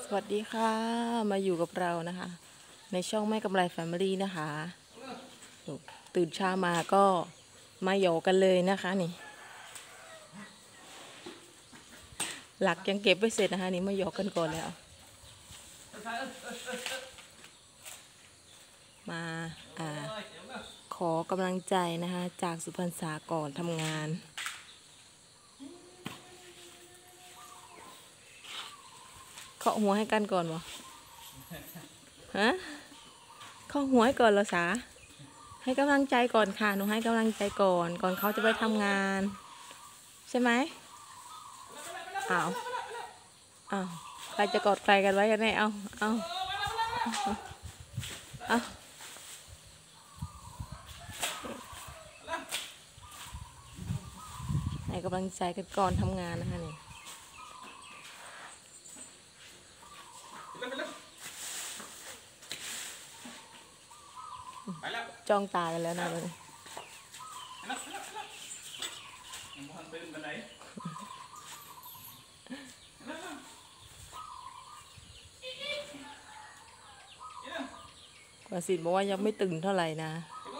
สวัสดีค่ะมาอยู่กับเรานะคะในช่องแม่กำไรแฟมิลี่นะคะตื่นเช้ามาก็มาโยกันเลยนะคะนี่หลักยังเก็บไม่เสร็จนะคะนี่มาโยกันก่อนแล้วมาขอกำลังใจนะคะจากสุพรรณษาก่อนทำงานเคาะหัวให้กันก่อนบ่ฮะเคาะหัวให้ก่อนเหรอสาให้กำลังใจก่อนค่ะหนูให้กำลังใจก่อนเขาจะไปทำงานใช่ไหมอ้าวใครจะกอดใครกันไว้กันแน่เอาให้กำลังใจกันก่อนทำงานนะคะนี่จ้องตากันแล้วนะเลยกว่าสิบอกว่ายังไม่ตื่นเท่าไหร่นะ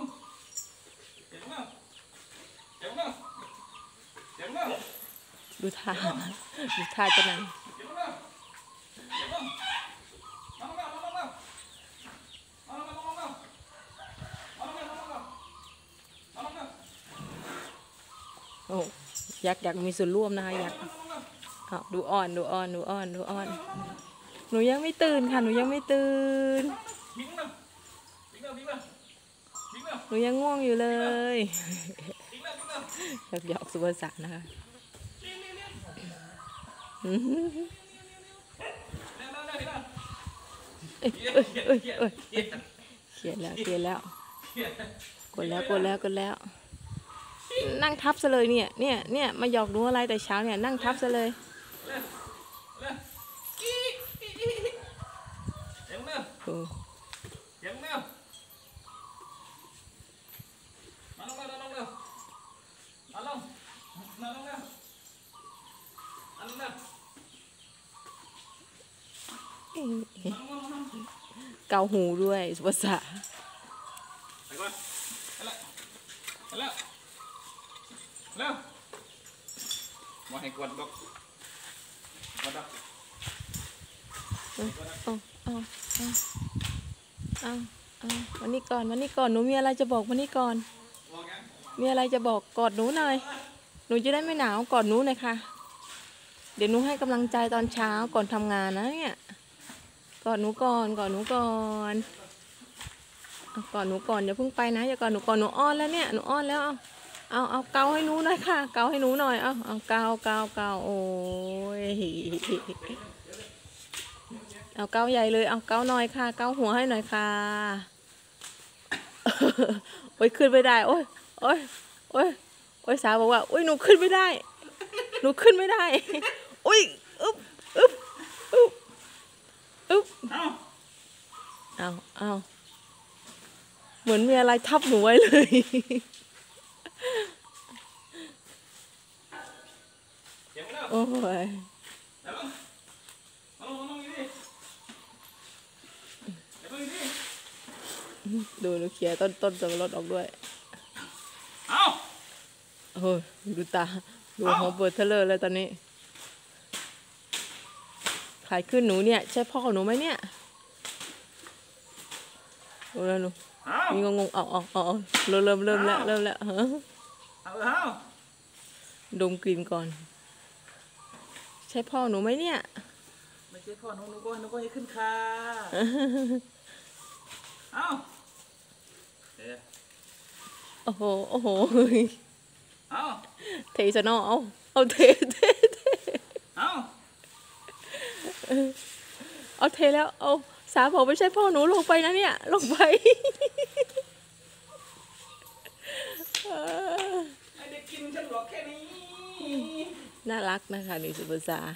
ดูท่าจะนั่งโอ้อยากมีส่วนร่วมนะคะอยากดูอ่อนหนูยังไม่ตื่นค่ะหนูยังไม่ตื่นหนูยังง่วงอยู่เลยหยอกสุภาษานะคะเขียนแล้วกดแล้วนั่งทับซะเลยเนี่ยมาหยอกดูอะไรแต่เช้าเนี่ยนั่งทับซะเลยเกาหูด้วยสุภาษามาให้กดดอกวันนี้ก่อนหนูมีอะไรจะบอกวันนี้ก่อนมีอะไรจะบอกกอดหนูหน่อยหนูจะได้ไม่หนาวกอดหนูหน่อยค่ะเดี๋ยวหนูให้กำลังใจตอนเช้าก่อนทำงานนะเนี่ยกอดหนูก่อนอย่าเพิ่งไปนะอย่ากอดหนูก่อนหนูอ้อนแล้วเนี่ยหนูอ้อนแล้วเอาเกาให้หนูหน่อยค่ะเกาให้หนูหน่อยเอาเกาโอ้ยเอาเกาใหญ่เลยเอาเกาหน่อยค่ะเกาหัวให้หน่อยค่ะโอ้ยขึ้นไม่ได้โอ้ยสาวบอกว่าโอ้ยหนูขึ้นไม่ได้โอ้ยอึ๊บเอาเหมือนมีอะไรทับหนูไว้เลยโอ้ยดูหนูเขี่ยต้นสับปะรดออกด้วยโอ้ยดูตาดูหัวเปิดเทเลอร์เลยตอนนี้ขายขึ้นหนูเนี่ยใช่พ่อหนูไหมเนี่ยดูแล้วหนูมีงงเริ่มแล้วดมกลิ่นก่อนใช่พ่อหนูไหมเนี่ยไม่ใช่พ่อหนูก็ให้ขึ้นค่ะโอ้โหเทซะเนาะเอาเทเอาเทแล้วเอาสาบอกไม่ใช่พ่อหนูลงไปนะเนี่ยลงไปเด็กกินฉันหรอกแค่นี้น่ารักนะคะนี่สุภาษา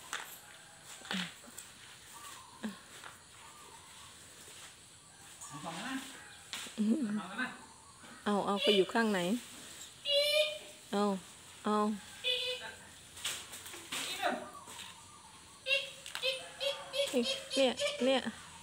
เอาไปอยู่ข้างไหนเอาเนี่ยเนี่ย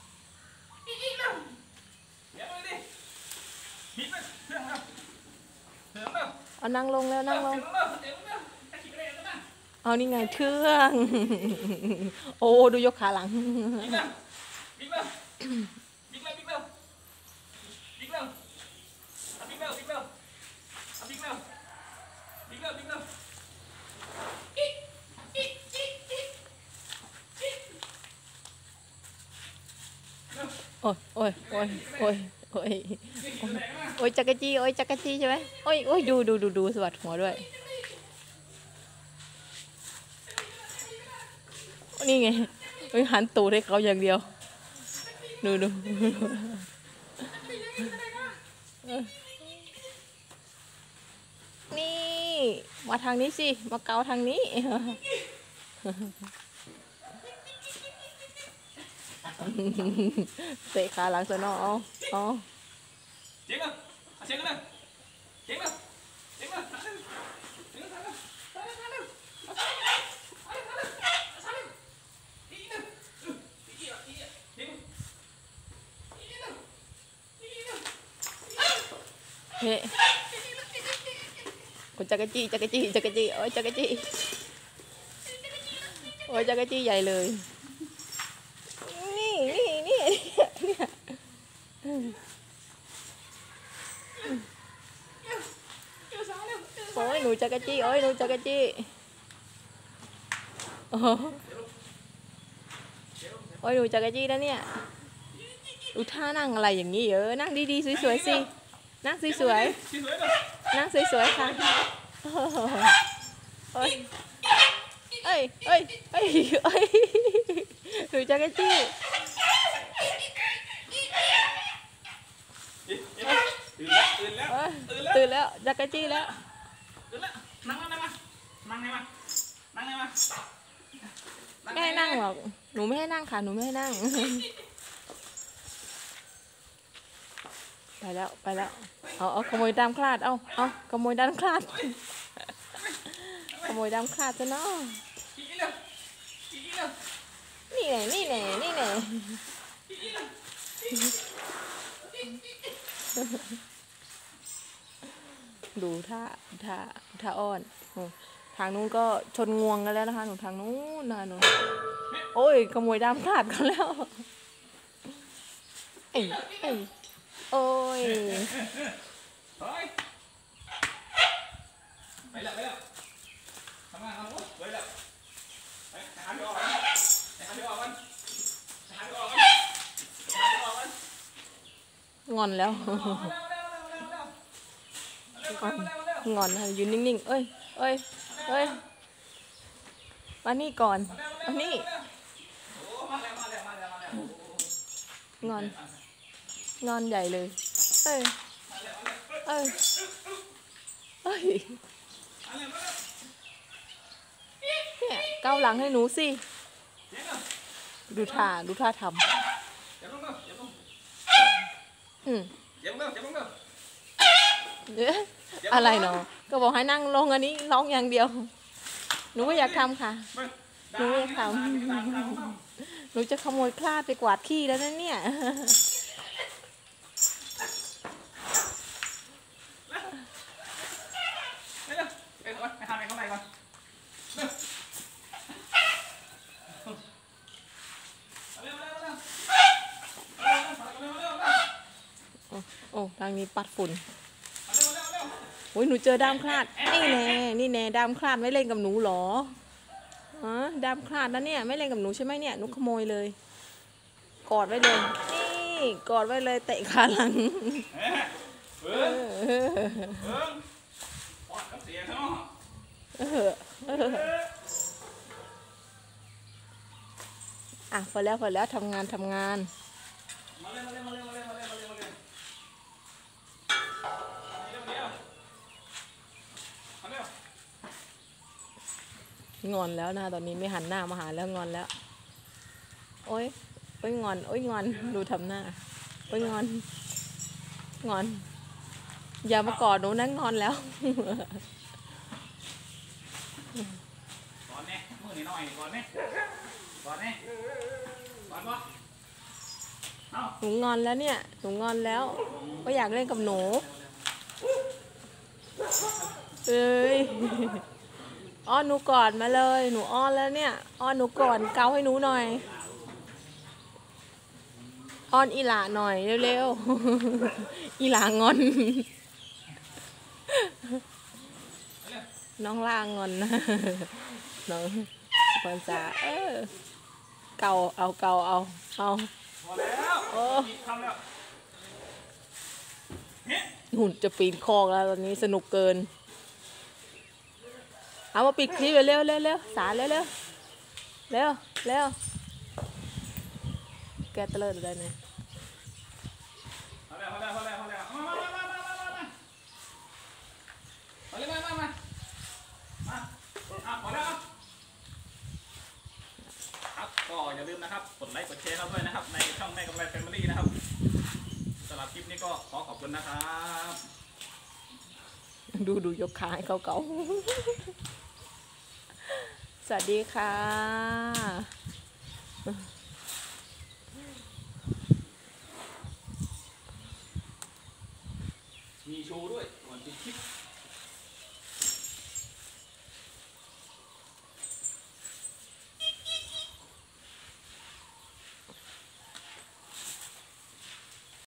เดี๋ยวเลยดิหินเลยเรื่องแล้วเรื่องแล้วเอานั่งลงแล้วนั่งลงเรื่องแล้วเดี๋ยวแล้วไอ้ขี้เละแล้วนะเอานี่ไงเทื่อง โอ้ดูยกขาหลังบิ๊กแล้วบิ๊กแล้วบิ๊กแล้วบิ๊กแล้วบิ๊กแล้วบิ๊กแล้วบิ๊กแล้วบิ๊กแล้วบิ๊กแล้วบิ๊กแล้วโอ้ยโอ้ยโอ้ยโอ้ยโอ้ยโอ้ยจักรจี้โอ้ยจักรจี้ใช่ไหมโอ้ยโอ้ยดูสวัสดหัวด้วยนี่ไงโอ้ยหันตูดให้เขาอย่างเดียวดูนี่มาทางนี้สิมาเกาทางนี้เตะขาหลังซะเนาะเอาเจ๊งแล้วเจ๊งแล้วเจ๊งแล้วเจ๊งแล้วเจ๊งเฮ้โอ้ยจักรจี้โอ้ยจักรจี้โอ้ยจักรจี้ใหญ่เลยนี่โอ้ยหนูจักรจี้โอ้ยหนูจักรจี้โอ้ยหนูจักรจี้นะเนี่ยดูท่านั่งอะไรอย่างนี้นั่งดีๆสวยๆสินั่งสวยๆนั่งสวยๆค่ะโอ้ยเอ้ยหนูจักรจี้ตื่นแล้วจักรจี้แล้วนั่งไงมาไม่ให้นั่งหรอกหนูไม่ให้นั่งค่ะหนูไม่ให้นั่งไปแล้วเอาขโมยตามคลาดเอาขโมยตามคลาดขโมยตามคลาดซะเนาะนี่แน่ดูท่าอ้อนทางนู้นก็ชนงวงกันแล้วนะคะหนูทางนู้นนะหนูโอ้ยขโมยดามคลาดกันแล้วโอ้ยไปแล้วทำงานเอาไปแล้วไปหาพี่ออกมันงอนแล้วงอนยืนนิ่งๆเอ้ยมานี่ก่อนมานี่งอนใหญ่เลยเอ้ยเนี่ยเกาหลังให้หนูสิดูท่าทำอะไรเนาะก็บอกให้นั่งลงอันนี้ร้องอย่างเดียวหนูก็อยากทำค่ะหนูอยากทำหนูจะขโมยคลาดไปกวาดขี้แล้วนั่นเนี่ยไปทำอะไรข้างในก่อนโอ้ทางนี้ปัดฝุ่นโอ้ยหนูเจอดามคลาดนี่แน่ดามคลาดไม่เล่นกับหนูหรอดามคลาดนะเนี่ยไม่เล่นกับหนูใช่ไหมเนี่ยหนูขโมยเลยกอดไว้เลยนี่กอดไว้เลยเตะขาหลังพอแล้วทำงานงอนแล้วนะตอนนี้ไม่หันหน้ามาหาแล้วงอนแล้วโอ้ยงอนดูทำหน้าโอ้ยงอนอย่ามากอดหนูนะงอนแล้วก่อนแน่มือหน่อยก่อนแน่อนวะเอาหนูงอนแล้วเนี่ยหนูงอนแล้วก็อยากเล่นกับหนูเอ้ยอ้อนหนูก่อนมาเลยหนูอ้อนแล้วเนี่ยอ้อนหนูก่อนเกาให้หนูหน่อยอ้อนอีหลาหน่อยเร็วๆอีหลางอนน้องล่างอนนะน้องปอนจ๋าเกาเอาพอแล้วโอ้ทำแล้วหุ่นจะปีนคอกแล้วตอนนี้สนุกเกินเอามาปิดคลิปเร็วเร็วเร็วสารเร็วเร็วเร็วเร็วแกตะเลิดอะไรเนี่ยพอแล้วมาเอาเลยมาพอแล้วครับก็อย่าลืมนะครับกดไลค์กดแชร์เราด้วยนะครับในช่องแม่กำไรแฟมิลี่นะครับสำหรับคลิปนี้ก็ขอขอบคุณนะครับดูยกขาให้เขาสวัสดีค่ะ